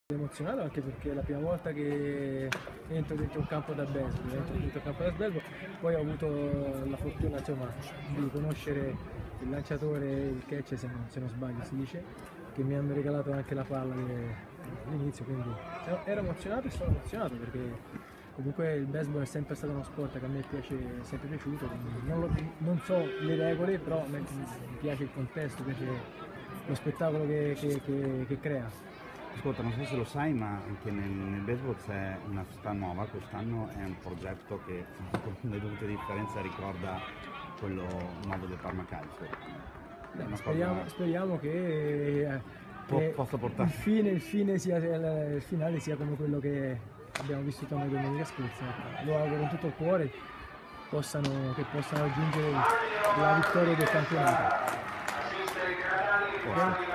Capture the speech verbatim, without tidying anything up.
Emozionato anche perché è la prima volta che entro dentro un campo da baseball, entro dentro un campo da baseball, poi ho avuto la fortuna insomma, di conoscere il lanciatore, il catcher se non, se non sbaglio si dice, che mi hanno regalato anche la palla all'inizio, quindi ero emozionato e sono emozionato perché comunque il baseball è sempre stato uno sport che a me piace, è sempre piaciuto, non, lo, non so le regole, però mi piace il contesto, mi piace lo spettacolo che, che, che, che crea. Ascolta, non so se lo sai, ma anche nel, nel baseball c'è una società nuova, quest'anno è un progetto che con le dovute differenze ricorda quello nuovo del Parma Calcio. Beh, speriamo, cosa... speriamo che, che possa portare il, fine, il, fine sia, il finale sia come quello che abbiamo vissuto noi domenica scorsa. Lo auguro con tutto il cuore possano, che possano raggiungere la vittoria del campionato. Okay.